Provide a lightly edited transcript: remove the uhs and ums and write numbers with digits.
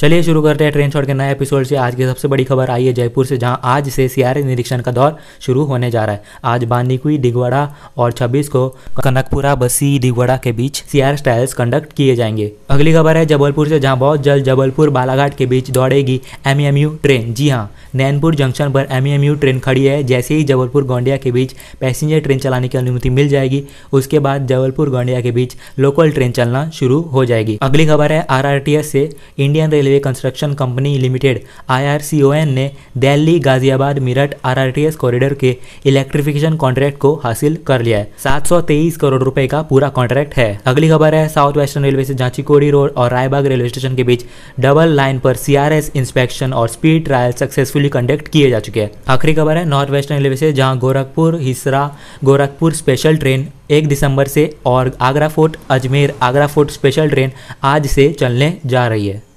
चलिए शुरू करते हैं ट्रेन शॉट के नए एपिसोड से। आज की सबसे बड़ी खबर आई है जयपुर से, जहां आज से सीआरएस निरीक्षण का दौर शुरू होने जा रहा है। आज बांदीकुई दिगवाड़ा और 26 को कनकपुरा बसी दिगवाड़ा के बीच सीआरएस ट्रायल्स कंडक्ट किए जाएंगे। अगली खबर है जबलपुर से, जहां बहुत जल्द जबलपुर बालाघाट के बीच दौड़ेगी एमईएमयू ट्रेन। जी हाँ, नैनपुर जंक्शन पर एमईएमयू ट्रेन खड़ी है। जैसे ही जबलपुर गोंडिया के बीच पैसेंजर ट्रेन चलाने की अनुमति मिल जाएगी, उसके बाद जबलपुर गोंडिया के बीच लोकल ट्रेन चलना शुरू हो जाएगी। अगली खबर है आरआरटीएस से, Indian railway construction company limited IRCON ने दिल्ली गाजियाबाद मेरठ आरआरटीएस कॉरिडोर के इलेक्ट्रिफिकेशन कॉन्ट्रैक्ट को हासिल कर लिया है। 723 करोड़ रुपए का पूरा कॉन्ट्रैक्ट है। अगली खबर है साउथ वेस्टर्न रेलवे से, जहां चिकोड़ी रोड और रायबाग रेलवे स्टेशन के बीच डबल लाइन पर सीआरएस इंस्पेक्शन और स्पीड ट्रायल सक्सेसफुली कंडक्ट किए जा चुके हैं। आखिरी खबर है नॉर्थ वेस्टर्न रेलवे से, जहां गोरखपुर हिसरा गोरखपुर स्पेशल ट्रेन 1 दिसंबर से और Agra Fort Ajmer Agra Fort special train आज से चलने जा रही है।